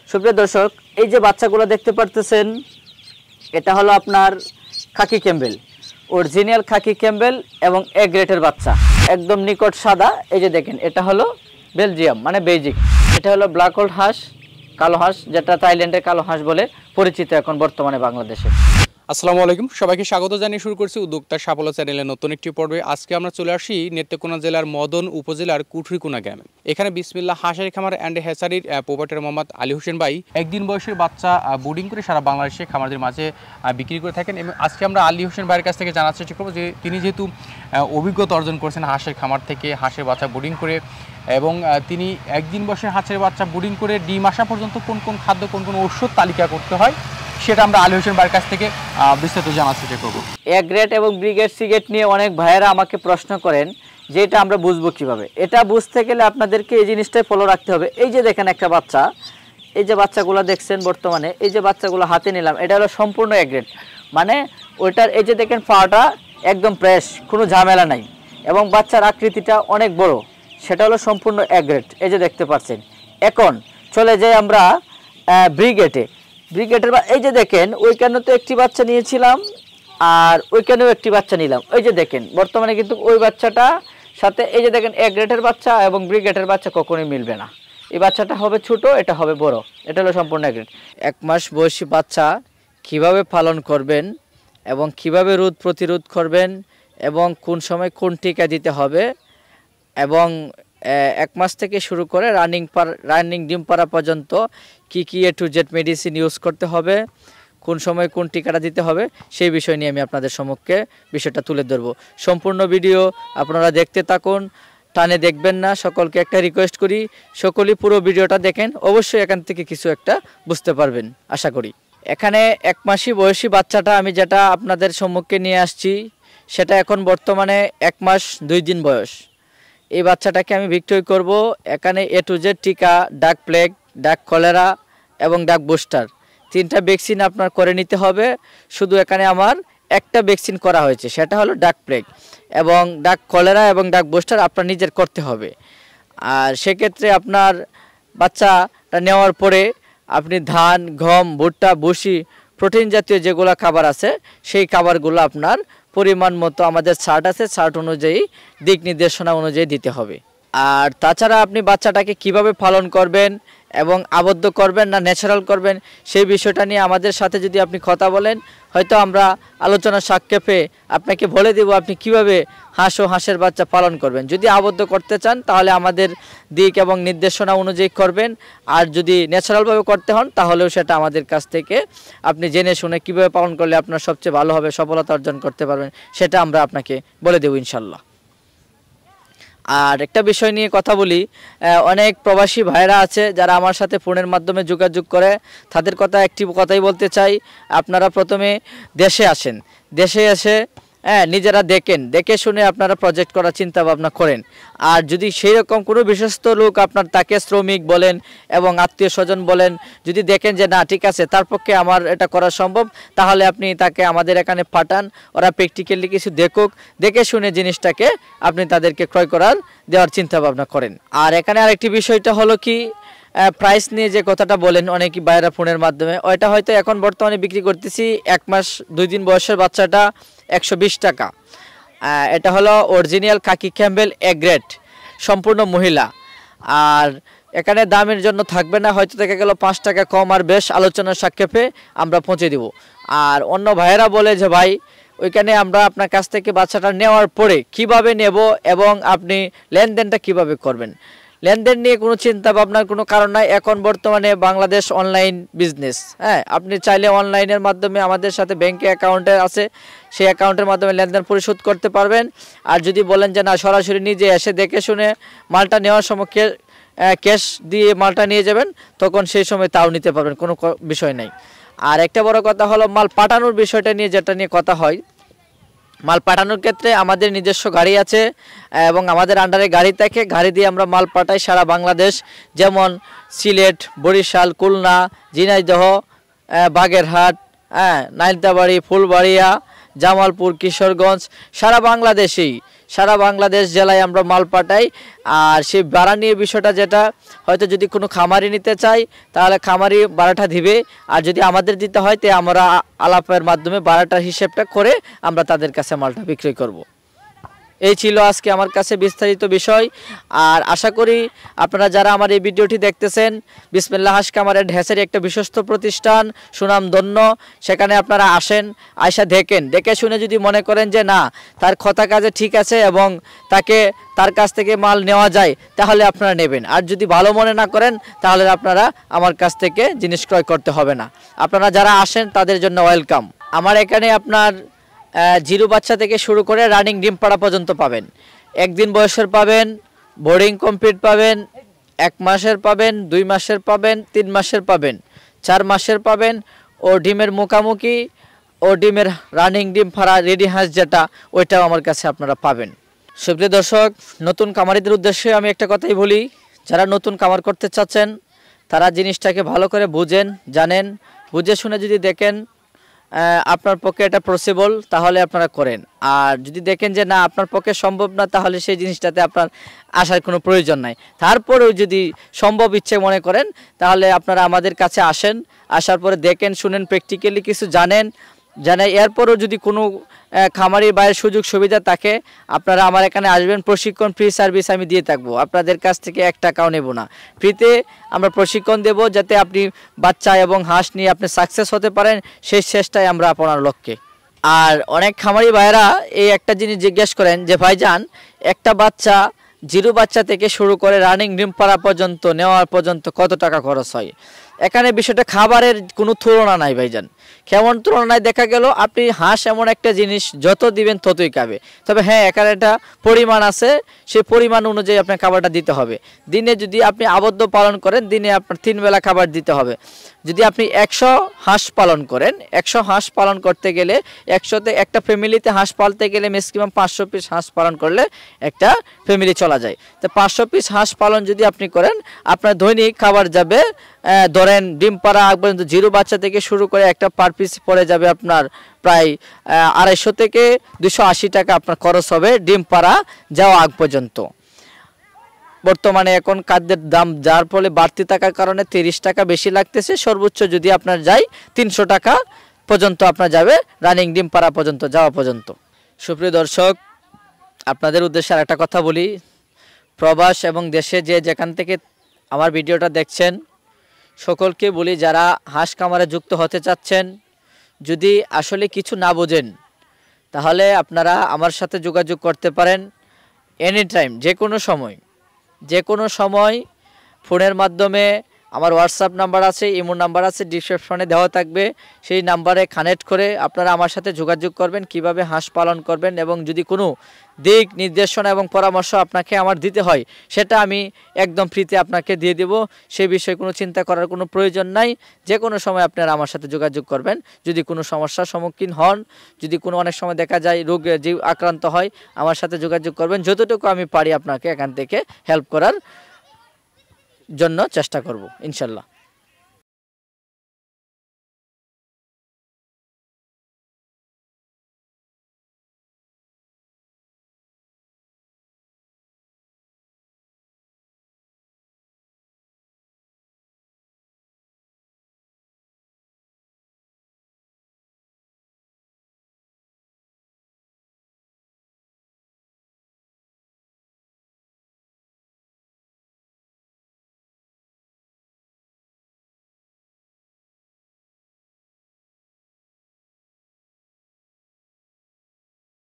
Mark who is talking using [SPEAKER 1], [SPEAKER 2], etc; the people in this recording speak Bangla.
[SPEAKER 1] সুপ্রিয় দর্শক, এই যে বাচ্চাগুলো দেখতে পারতেছেন, এটা হলো আপনার khaki Campbell, original khaki Campbell এবং এ গ্রেটের বাচ্চা, একদম নিকট সাদা। এই যে দেখেন, এটা হলো বেলজিয়াম মানে বেজিক। এটা হলো ব্ল্যাক হোল্ড হাঁস, কালো হাঁস, যেটা থাইল্যান্ডের কালো হাঁস বলে পরিচিত এখন বর্তমানে বাংলাদেশে।
[SPEAKER 2] আসসালামু আলাইকুম, সবাইকে স্বাগত জানিয়ে শুরু করছি উদ্যোক্তার সাফল্য চ্যানেলের নতুন একটি পর্বে। আজকে আমরা চলে আসি নেত্রকোনা জেলার মদন উপজেলার কুঠরিকোনা গ্রামে। এখানে বিসমিল্লাহ হাঁসের খামার অ্যান্ড হ্যাচারির প্রোপাইটার মোহাম্মদ আলী হোসেন ভাই একদিন বয়সের বাচ্চা বোর্ডিং করে সারা বাংলাদেশে খামারদের মাঝে বিক্রি করে থাকেন। এবং আজকে আমরা আলী হোসেন ভাইয়ের কাছ থেকে জানার চেষ্টা করবো যে তিনি যেহেতু অভিজ্ঞতা অর্জন করেছেন হাঁসের খামার থেকে, হাঁসের বাচ্চা বোর্ডিং করে, এবং তিনি একদিন বয়সের হাঁসের বাচ্চা বোর্ডিং করে ডিম আসা পর্যন্ত কোন কোন খাদ্য, কোন কোন ঔষধ তালিকা করতে হয়, সেটা আমরা আলী হোসেন ভাইয়ের কাছ থেকে বিস্তারিত জানার চেষ্টা করবো।
[SPEAKER 1] এ গ্রেড এবং বি গ্রেড, সি গ্রেড নিয়ে অনেক ভাইয়েরা আমাকে প্রশ্ন করেন যে এটা আমরা বুঝবো কিভাবে। এটা বুঝতে গেলে আপনাদেরকে এই জিনিসটাই ফলো রাখতে হবে। এই যে দেখেন একটা বাচ্চা, এই যে বাচ্চাগুলো দেখছেন বর্তমানে, এই যে বাচ্চাগুলো হাতে নিলাম, এটা হলো সম্পূর্ণ এ গ্রেড। মানে ওইটার এই যে দেখেন পাটা একদম ফ্রেশ, কোনো ঝামেলা নাই, এবং বাচ্চার আকৃতিটা অনেক বড়, সেটা হলো সম্পূর্ণ এ গ্রেড। এই যে দেখতে পাচ্ছেন। এখন চলে যাই আমরা ব্রিগেডে। ব্রিগেডের এই যে দেখেন, ওইখানে তো একটি বাচ্চা নিয়েছিলাম আর ওইখানেও একটি বাচ্চা নিলাম। ওই যে দেখেন বর্তমানে কিন্তু ওই বাচ্চাটা সাথে এই যে দেখেন এ গ্রেডের বাচ্চা এবং ব্রিগেডের বাচ্চা কখনোই মিলবে না। এই বাচ্চাটা হবে ছোট, এটা হবে বড়। এটা হলো সম্পূর্ণ এ গ্রেড। 1 মাস বয়সী বাচ্চা কিভাবে পালন করবেন এবং কিভাবে রোদ প্রতিরোধ করবেন এবং কোন সময় কোন টিকা দিতে হবে, এবং 1 মাস থেকে শুরু করে রানিং ডিম পাড়া পর্যন্ত কি A to Z medicine use করতে হবে, কোন সময় কোন টিকাটা দিতে হবে, সেই বিষয় নিয়ে আমি আপনাদের সম্মুখে বিষয়টা তুলে ধরবো। সম্পূর্ণ ভিডিও আপনারা দেখতে থাকুন, টানে দেখবেন না। সকলকে একটা রিকোয়েস্ট করি, সকলেই পুরো ভিডিওটা দেখেন, অবশ্যই এখান থেকে কিছু একটা বুঝতে পারবেন আশা করি। এখানে 1 মাসই বয়সী বাচ্চাটা আমি যেটা আপনাদের সম্মুখে নিয়ে আসছি, সেটা এখন বর্তমানে 1 মাস 2 দিন বয়স। এই বাচ্চাটাকে আমি বিক্রয় করব। এখানে এ টু জেড টিকা, ডাক প্লেগ, ডাক কলেরা এবং ডাক বুস্টার, 3টা ভ্যাকসিন আপনার করে নিতে হবে। শুধু এখানে আমার একটা ভ্যাকসিন করা হয়েছে, সেটা হলো ডাক প্লেগ, এবং ডাক কলেরা এবং ডাক বুস্টার আপনার নিজের করতে হবে। আর সেক্ষেত্রে আপনার বাচ্চাটা নেওয়ার পরে আপনি ধান, গম, ভুট্টা, ভুসি, প্রোটিন জাতীয় যেগুলো খাবার আছে, সেই খাবারগুলো আপনার পরিমাণ মতো আমাদের চার্ট আছে, চার্ট অনুযায়ী দিক নির্দেশনা অনুযায়ী দিতে হবে। আর তাছাড়া আপনি বাচ্চাটাকে কিভাবে পালন করবেন এবং আবদ্ধ করবেন না ন্যাচারাল করবেন, সেই বিষয়টা নিয়ে আমাদের সাথে যদি আপনি কথা বলেন, হয়তো আমরা আলোচনা সাক্ষেপে আপনাকে বলে দেব আপনি কিভাবে হাঁস ও হাঁসের বাচ্চা পালন করবেন। যদি আবদ্ধ করতে চান তাহলে আমাদের দিক এবং নির্দেশনা অনুযায়ী করবেন, আর যদি ন্যাচারালভাবে করতে হন তাহলেও সেটা আমাদের কাছ থেকে আপনি জেনে শুনে কীভাবে পালন করলে আপনার সবচেয়ে ভালো হবে, সফলতা অর্জন করতে পারবেন, সেটা আমরা আপনাকে বলে দেব ইনশাল্লাহ। আর একটা বিষয় নিয়ে কথা বলি, অনেক প্রবাসী ভাইরা আছে যারা আমার সাথে ফোনের মাধ্যমে যোগাযোগ করে, তাদের একটি কথাই বলতে চাই। আপনারা প্রথমে দেশে আসেন, দেশে এসে নিজেরা দেখে শুনে আপনারা প্রজেক্ট করার চিন্তা ভাবনা করেন। আর যদি সেই রকম কোনো বিশ্বস্ত লোক আপনার, তাকে শ্রমিক বলেন এবং আত্মীয় স্বজন বলেন, যদি দেখেন যে না ঠিক আছে তার পক্ষে আমার এটা করা সম্ভব, তাহলে আপনি তাকে আমাদের এখানে পাঠান। ওরা প্র্যাকটিক্যালি কিছু দেখে শুনে জিনিসটাকে আপনি তাদেরকে ক্রয় দেওয়ার চিন্তা ভাবনা করেন। আর এখানে আরেকটি বিষয়টা হলো কি, প্রাইস নিয়ে যে কথাটা বলেন অনেকই বাইরা ফোনের মাধ্যমে, ওইটা হয়তো এখন বর্তমানে বিক্রি করতেছি 1 মাস 2 দিন বয়সের বাচ্চাটা 120 টাকা। এটা হলো original khaki Campbell A grade, সম্পূর্ণ মহিলা। আর এখানে দামের জন্য থাকবে না, হয়তো দেখা গেল 5 টাকা কম আর বেশ আলোচনার সাক্ষেপে আমরা পৌঁছে দেব। আর অন্য ভাইয়েরা বলে যে ভাই ওইখানে আমরা আপনার কাছ থেকে বাচ্চাটা নেওয়ার পরে কিভাবে নেব এবং আপনি লেনদেনটা কিভাবে করবেন, লেনদেন নিয়ে কোনো চিন্তা ভাবনার কোনো কারণ নাই। এখন বর্তমানে বাংলাদেশ অনলাইন বিজনেস, আপনি চাইলে অনলাইনের মাধ্যমে আমাদের সাথে ব্যাংকে অ্যাকাউন্টে আছে, সেই অ্যাকাউন্টের মাধ্যমে লেনদেন পরিশোধ করতে পারবেন। আর যদি বলেন যে না সরাসরি নিজে এসে দেখে শুনে মালটা নেওয়ার সময় ক্যাশ দিয়ে মালটা নিয়ে যাবেন, তখন সেই সময় তাও নিতে পারবেন, কোনো বিষয় নাই। আর একটা বড় কথা হলো মাল পাঠানোর বিষয়টা নিয়ে, যেটা নিয়ে কথা হয়, মাল পাঠানোর ক্ষেত্রে আমাদের নিজস্ব গাড়ি আছে এবং আমাদের আন্ডারে গাড়ি থাকে, গাড়ি দিয়ে আমরা মাল পাঠাই সারা বাংলাদেশ, যেমন সিলেট, বরিশাল, খুলনা, ঝিনাইদহ, বাগেরহাট, নাইলতাবাড়ি, ফুলবাড়িয়া, জামালপুর, কিশোরগঞ্জ, সারা বাংলাদেশেই সারা বাংলাদেশ জেলায় আমরা মাল পাঠাই। আর সেই ভাড়া নিয়ে বিষয়টা যেটা হয়তো যদি কোনো খামারি নিতে চাই তাহলে খামারি ভাড়াটা দিবে, আর যদি আমাদের দিতে হয় তো আমরা আলাপের মাধ্যমে ভাড়াটার হিসেবটা করে আমরা তাদের কাছে মালটা বিক্রি করব। এই ছিল আজকে আমার কাছে বিস্তারিত বিষয়। আর আশা করি আপনারা যারা আমার এই ভিডিওটি দেখতেছেন, বিসমিল্লাহ হাঁস খামার এন্ড হ্যাচারি একটা বিশ্বস্ত প্রতিষ্ঠান, সুনামধন্য। সেখানে আপনারা আসেন, আয়সা দেখেন, দেখে শুনে যদি মনে করেন যে না তার কথা কাজে ঠিক আছে এবং তার কাছ থেকে মাল নেওয়া যায় তাহলে আপনারা নেবেন। আর যদি ভালো মনে না করেন তাহলে আপনারা আমার কাছ থেকে জিনিস ক্রয় করতে হবে না। আপনারা যারা আসেন তাদের জন্য ওয়েলকাম। আমার এখানে আপনার জিরো বাচ্চা থেকে শুরু করে রানিং ডিম পাড়া পর্যন্ত পাবেন। 1 দিন বয়সের পাবেন, বোর্ডিং কমপ্লিট পাবেন, 1 মাসের পাবেন, 2 মাসের পাবেন, 3 মাসের পাবেন, 4 মাসের পাবেন, ও ডিমের মুখামুখি ও ডিমের রানিং ডিম পাড়া রেডি হাঁস যেটা ওইটাও আমার কাছে আপনারা পাবেন। সুপ্রিয় দর্শক, নতুন খামারিদের উদ্দেশ্যে আমি একটা কথাই বলি, যারা নতুন খামার করতে চাচ্ছেন তারা জিনিসটাকে ভালো করে বুঝেন, জানেন, বুঝে শুনে যদি দেখেন আপনার পক্ষে এটা পসিবল তাহলে আপনারা করেন। আর যদি দেখেন যে না আপনার পক্ষে সম্ভব না তাহলে সেই জিনিসটাতে আপনার আসার কোনো প্রয়োজন নাই। তারপরেও যদি সম্ভব ইচ্ছে মনে করেন তাহলে আপনারা আমাদের কাছে আসেন, আসার পরে দেখেন, শুনেন, প্র্যাকটিক্যালি কিছু জানেন। এরপরও যদি কোনো খামারি বাইরের সুযোগ সুবিধা থাকে আপনারা আমার এখানে আসবেন, প্রশিক্ষণ ফ্রি সার্ভিস আমি দিয়ে থাকবো। আপনাদের কাছ থেকে 1 টাকাও নেব না, ফ্রিতে আমরা প্রশিক্ষণ দেব যাতে আপনি বাচ্চা এবং হাঁস নিয়ে আপনি সাকসেস হতে পারেন, সেই চেষ্টাই আমরা আপনার লক্ষ্যে। আর অনেক খামারি ভাইরা এই একটা জিনিস জিজ্ঞেস করেন যে ভাইজান একটা বাচ্চা জিরো বাচ্চা থেকে শুরু করে রানিং ডিম পাড়া পর্যন্ত নেওয়ার পর্যন্ত কত টাকা খরচ হয়। এখানে বিষয়টা খাবারের কোনো তুলনা নাই ভাইজান। কেমন তুলনায় দেখা গেল আপনি হাঁস এমন একটা জিনিস যত দিবেন ততই খাবে। তবে হ্যাঁ এখানে একটা পরিমাণ আছে, সেই পরিমাণ অনুযায়ী আপনার খাবারটা দিতে হবে। দিনে যদি আপনি আবদ্ধ পালন করেন দিনে আপনার 3 বেলা খাবার দিতে হবে। যদি আপনি 100 হাঁস পালন করেন, 100 হাঁস পালন করতে গেলে 100তে একটা ফ্যামিলিতে হাঁস পালতে গেলে ম্যাক্সিমাম 500 পিস হাঁস পালন করলে একটা ফ্যামিলি চলা যায়। তো 500 পিস হাঁস পালন যদি আপনি করেন আপনার দৈনিক খাবার যাবে ধরেন ডিম পাড়া পর্যন্ত জিরো বাচ্চা থেকে শুরু করে একটা পার পিস পড়ে যাবে আপনার প্রায় 250 থেকে 280 টাকা আপনার খরচ হবে ডিম পাড়া যাওয়া আগ পর্যন্ত। বর্তমানে এখন খাদ্যের দাম যার ফলে বাড়তি থাকার কারণে 30 টাকা বেশি লাগতেছে। সর্বোচ্চ যদি আপনার যায় 300 টাকা পর্যন্ত আপনার যাবে রানিং ডিম পাড়া পর্যন্ত যাওয়া পর্যন্ত। সুপ্রিয় দর্শক, আপনাদের উদ্দেশ্যে আর একটা কথা বলি, প্রবাস এবং দেশে যেখান থেকে আমার ভিডিওটা দেখছেন সকলকে বলি যারা হাঁস খামারে যুক্ত হতে চাচ্ছেন, যদি আসলে কিছু না বোঝেন তাহলে আপনারা আমার সাথে যোগাযোগ করতে পারেন এনি টাইম, যে কোনো সময় ফোনের মাধ্যমে। আমার হোয়াটসঅ্যাপ নাম্বার আছে, ইমো নাম্বার আছে, ডিসক্রিপশনে দেওয়া থাকবে। সেই নাম্বারে কানেক্ট করে আপনারা আমার সাথে যোগাযোগ করবেন কিভাবে হাঁস পালন করবেন, এবং যদি কোনো দিক নির্দেশনা এবং পরামর্শ আপনাকে আমার দিতে হয় সেটা আমি একদম ফ্রিতে আপনাকে দিয়ে দেব। সেই বিষয়ে কোনো চিন্তা করার কোনো প্রয়োজন নাই। যে কোনো সময় আপনারা আমার সাথে যোগাযোগ করবেন যদি কোনো সমস্যার সম্মুখীন হন, যদি কোনো অনেক সময় দেখা যায় রোগে জীব আক্রান্ত হয়, আমার সাথে যোগাযোগ করবেন। যতটুকু আমি পারি আপনাকে এখান থেকে হেল্প করার জন্য চেষ্টা করব ইনশাল্লাহ।